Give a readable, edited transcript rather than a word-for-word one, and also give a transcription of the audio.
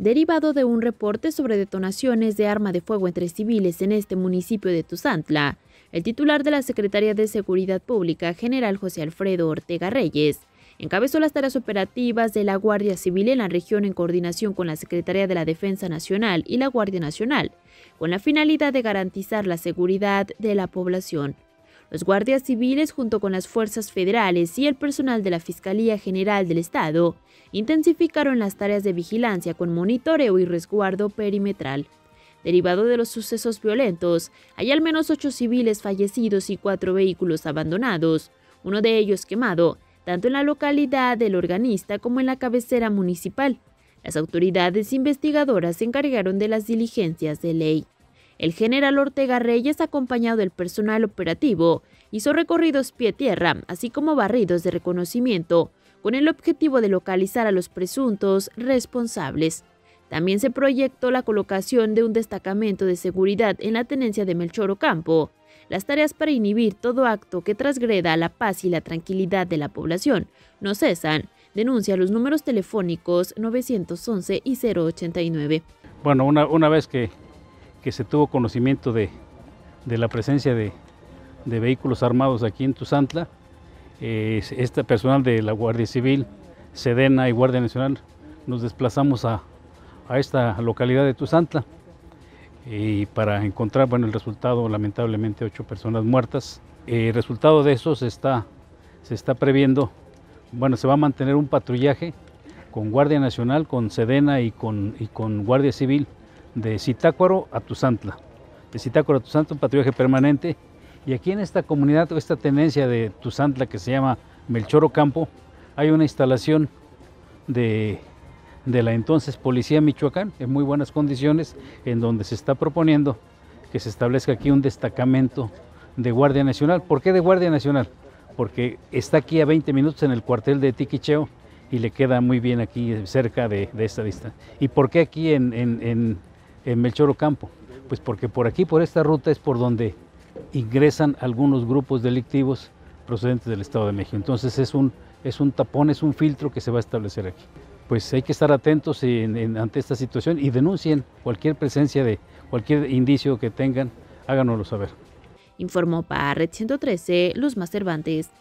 derivado de un reporte sobre detonaciones de arma de fuego entre civiles en este municipio de Tuzantla. El titular de la Secretaría de Seguridad Pública, general José Alfredo Ortega Reyes, encabezó las tareas operativas de la Guardia Civil en la región en coordinación con la Secretaría de la Defensa Nacional y la Guardia Nacional, con la finalidad de garantizar la seguridad de la población. Los guardias civiles, junto con las fuerzas federales y el personal de la Fiscalía General del Estado, intensificaron las tareas de vigilancia con monitoreo y resguardo perimetral. Derivado de los sucesos violentos, hay al menos 8 civiles fallecidos y 4 vehículos abandonados, uno de ellos quemado, tanto en la localidad del Organista como en la cabecera municipal. Las autoridades investigadoras se encargaron de las diligencias de ley. El general Ortega Reyes, acompañado del personal operativo, hizo recorridos pie-tierra, así como barridos de reconocimiento, con el objetivo de localizar a los presuntos responsables. También se proyectó la colocación de un destacamento de seguridad en la tenencia de Melchor Ocampo. Las tareas para inhibir todo acto que transgreda la paz y la tranquilidad de la población no cesan, denuncia los números telefónicos 911 y 089. Bueno, una vez que se tuvo conocimiento de la presencia de vehículos armados aquí en Tuzantla, este personal de la Guardia Civil, Sedena y Guardia Nacional nos desplazamos a esta localidad de Tuzantla y para encontrar el resultado, lamentablemente 8 personas muertas. El resultado de eso se está previendo, se va a mantener un patrullaje con Guardia Nacional, con Sedena y con Guardia Civil de Zitácuaro a Tuzantla. De Zitácuaro a Tuzantla, un patrullaje permanente. Y aquí en esta comunidad, o esta tenencia de Tuzantla que se llama Melchor Ocampo, hay una instalación de la entonces Policía Michoacán, en muy buenas condiciones, en donde se está proponiendo que se establezca aquí un destacamento de Guardia Nacional. ¿Por qué de Guardia Nacional? Porque está aquí a 20 minutos en el cuartel de Tiquicheo y le queda muy bien aquí cerca de esta distancia. ¿Y por qué aquí en Melchor Ocampo? Pues porque por aquí, por esta ruta, es por donde ingresan algunos grupos delictivos procedentes del Estado de México. Entonces es un tapón, es un filtro que se va a establecer aquí. Pues hay que estar atentos ante esta situación y denuncien cualquier presencia de cualquier indicio que tengan, háganoslo saber. Informó para Red 113, Luzma Cervantes.